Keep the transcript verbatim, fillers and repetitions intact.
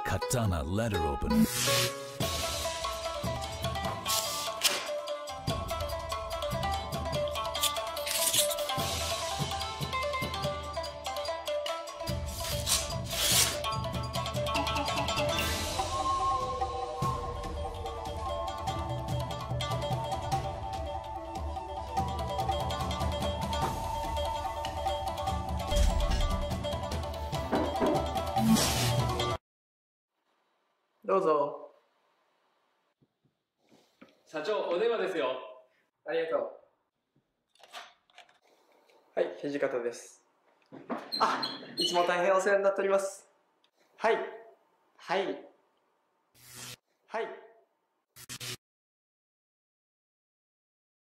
Katana letter opener. どうぞ。 社長、お電話ですよ。 ありがとう。はい、土方です。あ、いつも大変お世話になっております。はい。はい。はい。